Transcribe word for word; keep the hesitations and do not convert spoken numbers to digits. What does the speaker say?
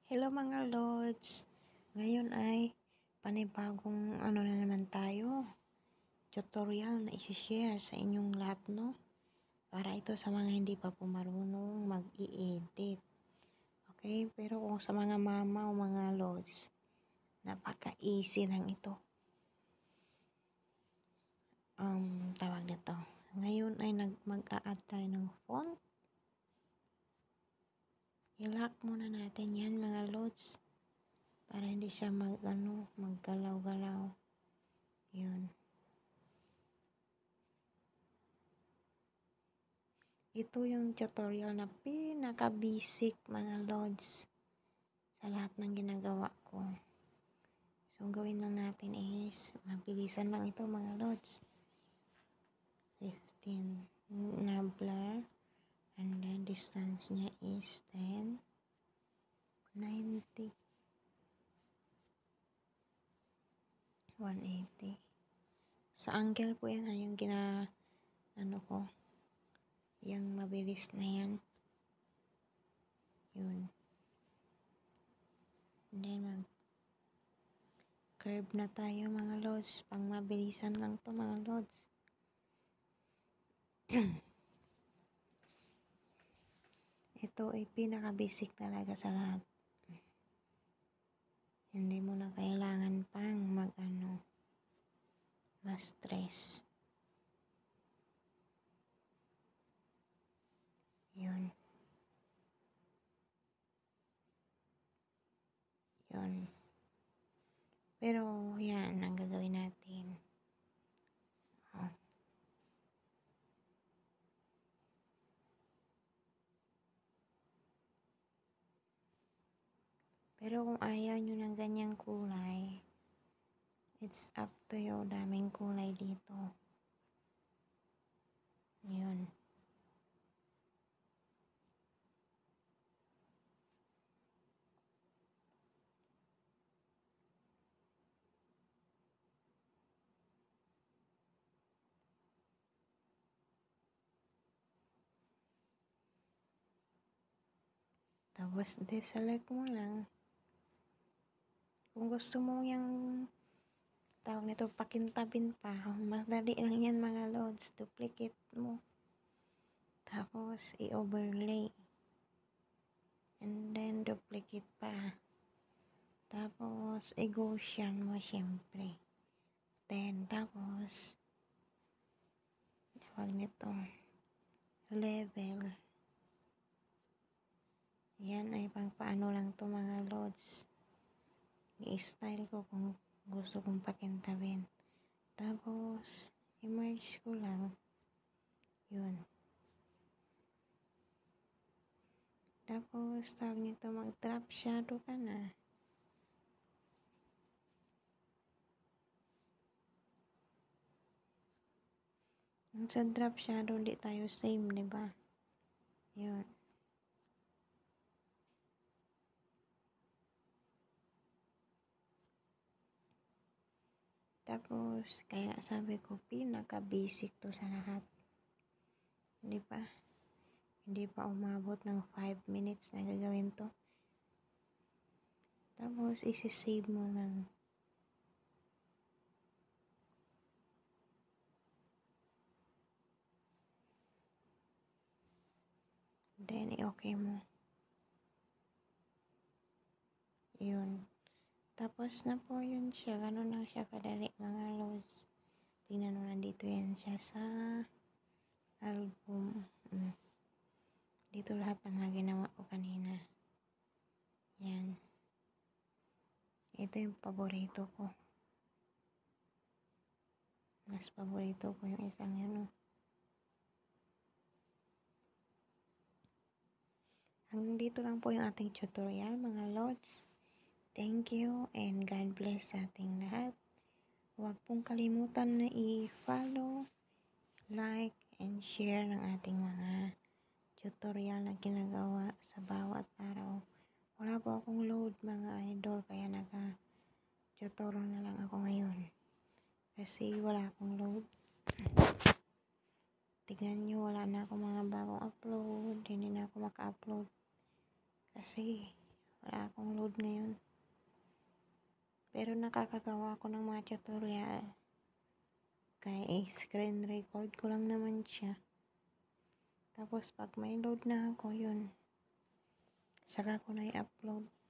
Hello mga lods! Ngayon ay panibagong ano na naman tayo. Tutorial na isi-share sa inyong lahat, no? Para ito sa mga hindi pa po marunong mag-i-edit. Okay? Pero kung sa mga mama o mga lods, napaka-easy lang ito. Um, tawag nito. Ngayon ay nag mag-a-add tayo ng font. I-lock muna natin yan mga lods. Para hindi siya mag, ano, maggalaw-galaw. Yun. Ito yung tutorial na pinaka-basic mga lods sa lahat ng ginagawa ko. So, ang gawin lang natin is, mabilisan lang ito mga lods. fifteen na blur. And then, distance niya is ten. ninety. one eighty. Sa angle po yan, ha, yung gina, ano ko, yung mabilis na yan. Yun. And then, mag curve na tayo mga lods. Pang mabilisan lang to mga lods. Ito ay pinaka-basic talaga sa lahat. Hindi mo na kailangan pang mag-ano, ma-stress. Yun. Yun. Pero, yan ang gagawin natin. Oh. Pero kung ayaw nyo ng ganyang kulay, it's up to you. Daming kulay dito. Yun. Tapos, deselect mo lang. Kung gusto mo yung tawag nito, pakintabin pa, mas dali lang yan mga lods. Duplicate mo. Tapos, i-overlay. And then, duplicate pa. Tapos, i-Gaussian mo syempre. Then, tapos, tawag nito, level. Yan ay pang paano lang to mga lods. I-style ko kung gusto kong pakintabin. Tapos, i-merge ko lang. Yun. Tapos, tawag nito, mag-drop shadow ka na. Sa drop shadow, di tayo same, di ba? Yun. Tapos, kaya sabi ko, pinaka-basic to sa lahat. Di ba? Hindi pa umabot ng five minutes na gagawin to. Tapos, isi-save mo lang. Then, i-okay mo. Yun. Tapos na po yun siya. Ganun lang siya kadali mga lods. Tingnan mo, nandito yan siya sa album. Hmm. Dito lahat ng mga ginawa ko kanina. Yan. Ito yung paborito ko. Mas paborito ko yung isang yun. Hanggang dito lang po yung ating tutorial mga lods. Thank you and God bless sa ating lahat. Huwag pong kalimutan na i-follow, like, and share ng ating mga tutorial na ginagawa sa bawat araw. Wala po akong load mga idol, kaya naka-tutorial na lang ako ngayon. Kasi wala akong load. Tignan nyo, wala na akong mga bagong upload. Hindi na ako maka-upload. Kasi Wala akong load ngayon. Pero nakakagawa ako ng mga tutorial. Kaya eh, screen record ko lang naman siya. Tapos pag may load na ako, yun. Saka ko na i-upload.